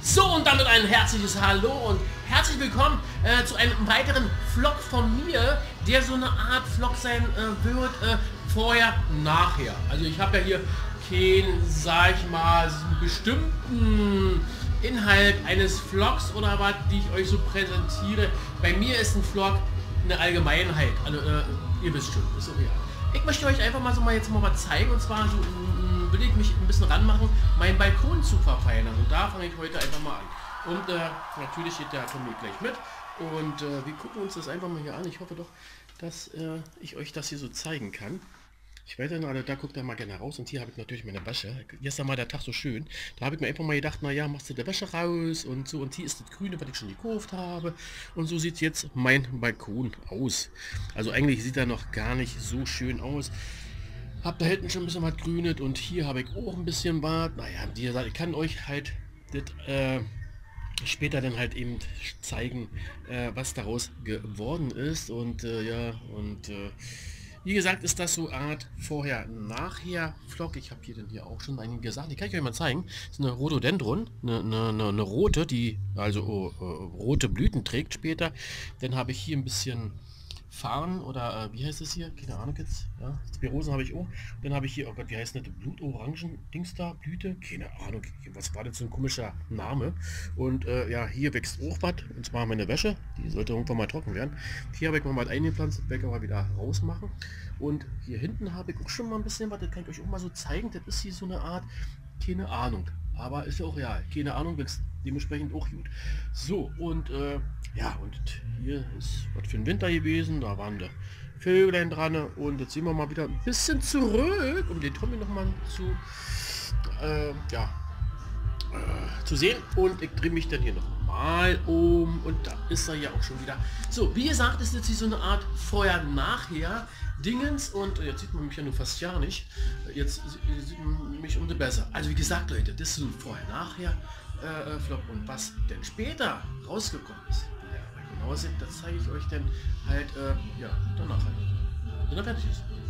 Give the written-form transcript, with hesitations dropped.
So, und damit ein herzliches Hallo und herzlich willkommen zu einem weiteren Vlog von mir, der so eine Art Vlog sein wird, vorher, nachher. Also ich habe ja hier keinen, sag ich mal, bestimmten Inhalt eines Vlogs oder was, die ich euch so präsentiere. Bei mir ist ein Vlog eine Allgemeinheit, also ihr wisst schon, ist okay. Ich möchte euch einfach mal jetzt mal was zeigen, und zwar so will ich mich ein bisschen ranmachen, meinen Balkon zu verfeinern, und da fange ich heute einfach mal an. Und natürlich geht der Tommy gleich mit, und wir gucken uns das einfach mal hier an. Ich hoffe doch, dass ich euch das hier so zeigen kann. Ich weiß ja noch, da guckt er mal gerne raus, und hier habe ich natürlich meine Wäsche. Gestern war der Tag so schön, da habe ich mir einfach mal gedacht, naja, machst du die Wäsche raus und so, und hier ist das Grüne, was ich schon gekauft habe, und so sieht jetzt mein Balkon aus. Also eigentlich sieht er noch gar nicht so schön aus. Hab da hinten schon ein bisschen was grünet, und hier habe ich auch ein bisschen was. Naja, wie gesagt, ich kann euch halt das später dann halt eben zeigen, was daraus geworden ist, und wie gesagt, ist das so Art Vorher-Nachher-Vlog. Ich habe hier dann hier auch schon einige gesagt. Die kann ich euch mal zeigen. Das ist eine Rhododendron, eine rote, die also rote Blüten trägt später. Dann habe ich hier ein bisschen Farn, oder wie heißt es hier? Keine Ahnung jetzt. Ja, Spirosen habe ich auch. Dann habe ich hier, oh Gott, wie heißt das? Blutorangen-Dings da? Blüte? Keine Ahnung. Was war das so ein komischer Name? Und ja, hier wächst auch was. Und zwar meine Wäsche. Die sollte irgendwann mal trocken werden. Hier habe ich mal was eingepflanzt. Das werde ich aber wieder rausmachen. Und hier hinten habe ich auch schon mal ein bisschen was. Das kann ich euch auch mal so zeigen. Das ist hier so eine Art, keine Ahnung. Aber ist ja auch real. Keine Ahnung, wächst dementsprechend auch gut. So, und ja, und hier ist was für den Winter gewesen. Da waren die Vöglein dran, und jetzt sehen wir mal wieder ein bisschen zurück, um den Tommy noch mal zu sehen. Und ich drehe mich dann hier noch mal um, und da ist er ja auch schon wieder. So, wie gesagt, ist jetzt hier so eine Art Vorher-Nachher Dingens, und jetzt sieht man mich ja nur fast ja nicht. Jetzt sieht man mich umso besser. Also wie gesagt, Leute, das ist so ein Vorher-Nachher Vlog, und was denn später rausgekommen ist, wie der genau sind, das zeige ich euch dann halt ja danach halt, wenn er fertig ist.